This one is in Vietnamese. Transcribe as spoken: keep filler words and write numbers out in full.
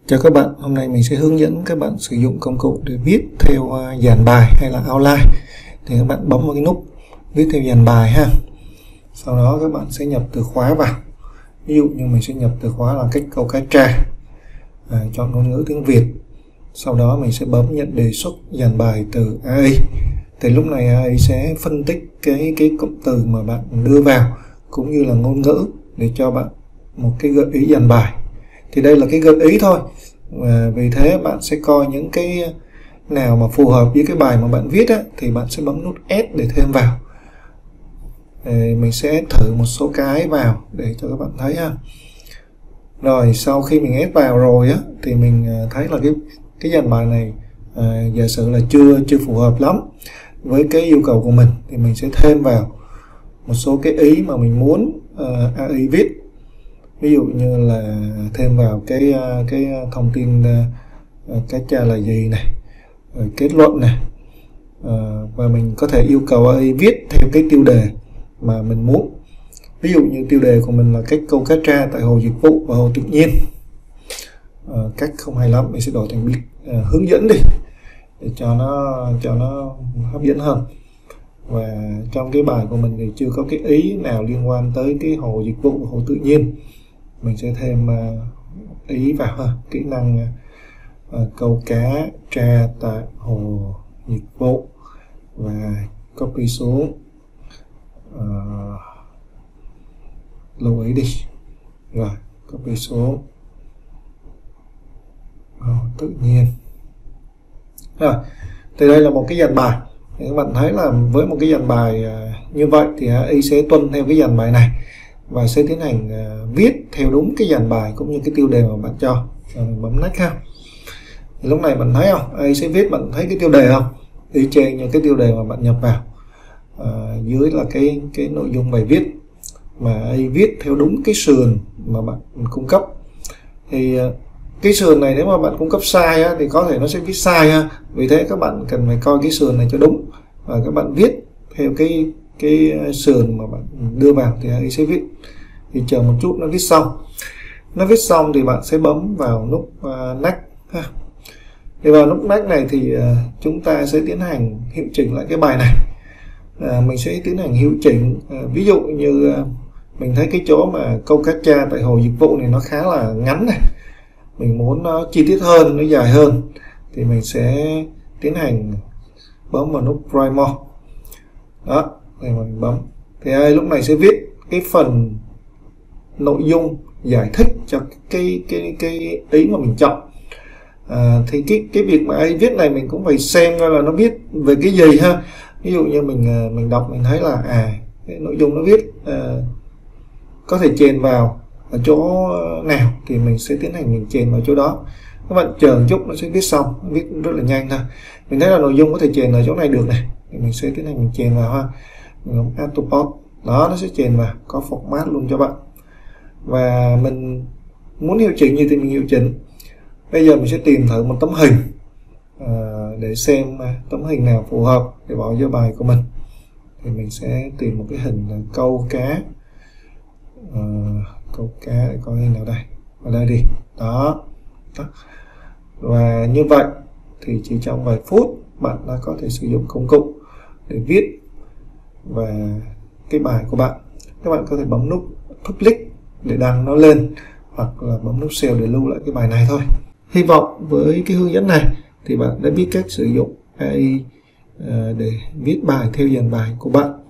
Chào các bạn, hôm nay mình sẽ hướng dẫn các bạn sử dụng công cụ để viết theo dàn bài hay là outline. Thì các bạn bấm vào cái nút viết theo dàn bài ha. Sau đó các bạn sẽ nhập từ khóa vào. Ví dụ như mình sẽ nhập từ khóa là cách câu cá tra, à, chọn ngôn ngữ tiếng Việt. Sau đó mình sẽ bấm nhận đề xuất dàn bài từ a i. Thì lúc này a i sẽ phân tích cái cái cụm từ mà bạn đưa vào cũng như là ngôn ngữ để cho bạn một cái gợi ý dàn bài. Thì đây là cái gợi ý thôi, và vì thế bạn sẽ coi những cái nào mà phù hợp với cái bài mà bạn viết á, thì bạn sẽ bấm nút Add để thêm vào. Để mình sẽ thử một số cái vào để cho các bạn thấy ha. Rồi sau khi mình add vào rồi á, thì mình thấy là cái cái dàn bài này à, giả sử là chưa chưa phù hợp lắm với cái yêu cầu của mình, thì mình sẽ thêm vào một số cái ý mà mình muốn uh, a i viết. Ví dụ như là thêm vào cái cái thông tin uh, cá tra là gì này, rồi kết luận này, uh, và mình có thể yêu cầu a i viết theo cái tiêu đề mà mình muốn. Ví dụ như tiêu đề của mình là cách câu cá tra tại hồ dịch vụ và hồ tự nhiên. Uh, cách không hay lắm, mình sẽ đổi thành uh, hướng dẫn đi để cho nó cho nó hấp dẫn hơn. Và trong cái bài của mình thì chưa có cái ý nào liên quan tới cái hồ dịch vụ và hồ tự nhiên. Mình sẽ thêm uh, ý vào ha. Kỹ năng uh, câu cá tra tại hồ dịch vụ, và copy xuống, uh, lưu ý đi, rồi copy xuống hồ tự nhiên. Rồi thì đây là một cái dàn bài. Thì các bạn thấy là với một cái dàn bài uh, như vậy thì a i sẽ tuân theo cái dàn bài này và sẽ tiến hành uh, viết theo đúng cái dàn bài cũng như cái tiêu đề mà bạn cho. Rồi mình bấm next ha. Thì lúc này bạn thấy không, a i sẽ viết, bạn thấy cái tiêu đề không, y chang như cái tiêu đề mà bạn nhập vào. Uh, dưới là cái cái nội dung bài viết mà a i viết theo đúng cái sườn mà bạn cung cấp. Thì uh, cái sườn này nếu mà bạn cung cấp sai á, thì có thể nó sẽ viết sai ha. Vì thế các bạn cần phải coi cái sườn này cho đúng, và các bạn viết theo cái cái sườn mà bạn đưa vào thì a i sẽ viết. Thì chờ một chút nó viết xong. Nó viết xong thì bạn sẽ bấm vào nút uh, next ha. Thì vào nút next này thì uh, chúng ta sẽ tiến hành hiệu chỉnh lại cái bài này. Uh, mình sẽ tiến hành hiệu chỉnh. Uh, ví dụ như uh, mình thấy cái chỗ mà câu cá tra tại hồ dịch vụ này nó khá là ngắn này, mình muốn nó chi tiết hơn, nó dài hơn, thì mình sẽ tiến hành bấm vào nút Write More. Đó, thì mình bấm thì ai lúc này sẽ viết cái phần nội dung giải thích cho cái cái cái ý mà mình chọn. À, thì cái cái việc mà ai viết này mình cũng phải xem coi là nó viết về cái gì ha. Ví dụ như mình mình đọc mình thấy là à cái nội dung nó viết à, có thể chèn vào ở chỗ nào thì mình sẽ tiến hành mình chèn vào chỗ đó. Các bạn chờ một chút nó sẽ viết xong, viết rất là nhanh thôi. Mình thấy là nội dung có thể chèn ở chỗ này được này, thì mình sẽ tiến hành mình chèn vào ha. Mình bấm Add to Post, đó nó sẽ chèn vào, có format luôn cho bạn. Và mình muốn hiệu chỉnh gì thì mình hiệu chỉnh. Bây giờ mình sẽ tìm thử một tấm hình à, để xem tấm hình nào phù hợp để bỏ vô bài của mình. Thì mình sẽ tìm một cái hình là câu cá. À, câu cá để coi hình nào đây, ở đây đi, đó. Đó. Và như vậy thì chỉ trong vài phút bạn đã có thể sử dụng công cụ để viết và cái bài của bạn. Các bạn có thể bấm nút Public để đăng nó lên, hoặc là bấm nút Save để lưu lại cái bài này thôi. Hy vọng với cái hướng dẫn này thì bạn đã biết cách sử dụng a i để viết bài theo dàn bài của bạn.